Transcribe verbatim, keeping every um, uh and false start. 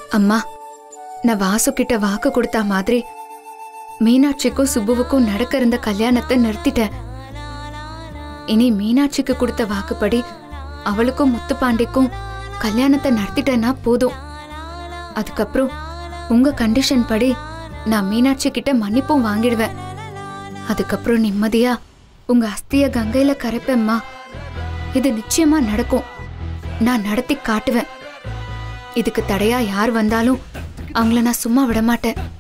அம்மா, நான் வாசு கிட்ட வாக்கு கொடுத்த மாதிரி மீனாட்சிக்கும் சுப்புவுக்கும் நடக்க இருந்த கல்யாணத்தை நிறுத்திட்டேன். இனி மீனாட்சிக்கு கொடுத்த வாக்குப்படி அவளுக்கும் முத்துப்பாண்டிக்கும் கல்யாணத்தை நடத்திட்டேன்னா போதும். அதுக்கப்புறம் உங்க கண்டிஷன் படி நான் மீனாட்சி கிட்ட மன்னிப்பும் வாங்கிடுவேன். அதுக்கப்புறம் நிம்மதியா உங்க அஸ்திய கங்கையில கரைப்பேம்மா. இது நிச்சயமா நடக்கும். நான் நடத்தி காட்டுவேன். இதுக்கு தடையா யார் வந்தாலும் அவங்கள நான் சும்மா விட மாட்டேன்.